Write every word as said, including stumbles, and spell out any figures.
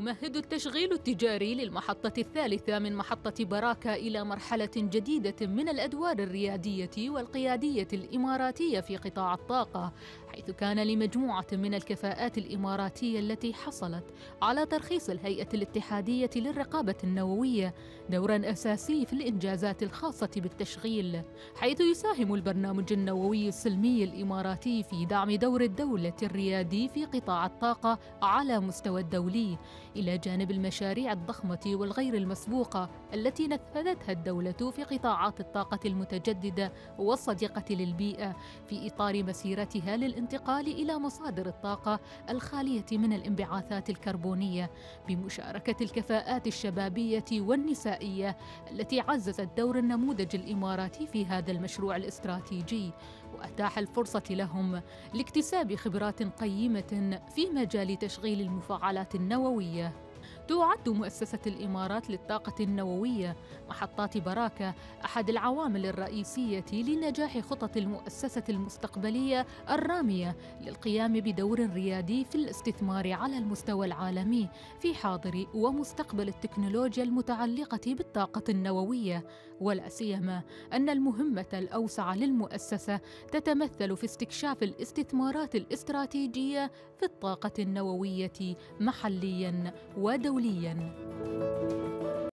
يمهد التشغيل التجاري للمحطة الثالثة من محطة براكة إلى مرحلة جديدة من الأدوار الريادية والقيادية الإماراتية في قطاع الطاقة، حيث كان لمجموعة من الكفاءات الإماراتية التي حصلت على ترخيص الهيئة الاتحادية للرقابة النووية دوراً أساسي في الإنجازات الخاصة بالتشغيل، حيث يساهم البرنامج النووي السلمي الإماراتي في دعم دور الدولة الريادي في قطاع الطاقة على مستوى الدولي، إلى جانب المشاريع الضخمة والغير المسبوقة التي نفذتها الدولة في قطاعات الطاقة المتجددة والصديقة للبيئة في إطار مسيرتها للانتقال إلى مصادر الطاقة الخالية من الانبعاثات الكربونية، بمشاركة الكفاءات الشبابية والنسائية التي عززت دور النموذج الإماراتي في هذا المشروع الاستراتيجي، وأتاح الفرصة لهم لاكتساب خبرات قيمة في مجال تشغيل المفاعلات النووية. تعد مؤسسة الإمارات للطاقة النووية محطات براكة أحد العوامل الرئيسية لنجاح خطط المؤسسة المستقبلية الرامية للقيام بدور ريادي في الاستثمار على المستوى العالمي في حاضر ومستقبل التكنولوجيا المتعلقة بالطاقة النووية، ولا سيما أن المهمة الأوسع للمؤسسة تتمثل في استكشاف الاستثمارات الاستراتيجية في الطاقة النووية محلياً ودولياً.